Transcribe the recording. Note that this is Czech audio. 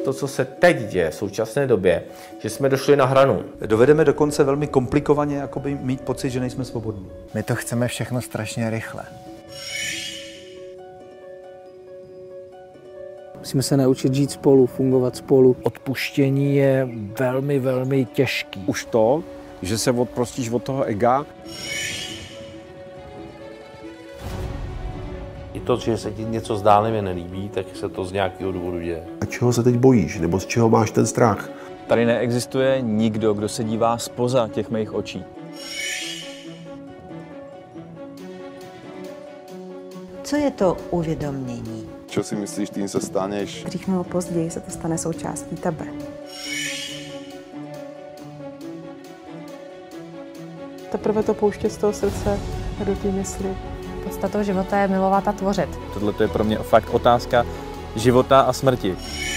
to, co se teď děje v současné době, že jsme došli na hranu. Dovedeme dokonce velmi komplikovaně jakoby mít pocit, že nejsme svobodní. My to chceme všechno strašně rychle. Musíme se naučit žít spolu, fungovat spolu. Odpuštění je velmi, velmi těžký. Už to, že se odprostíš od toho ega. I to, že se ti něco zdánlivě nelíbí, tak se to z nějakého důvodu děje. A čeho se teď bojíš, nebo z čeho máš ten strach? Tady neexistuje nikdo, kdo se dívá zpoza těch mých očí. Co je to uvědomění? Čo si myslíš, tým sa staneš? Dřív nebo později se to stane součástí tebe. Teprve to pouštět z toho srdce a do té mysli. Podstatou života je milovat a tvořit. Tohle je pro mě fakt otázka života a smrti.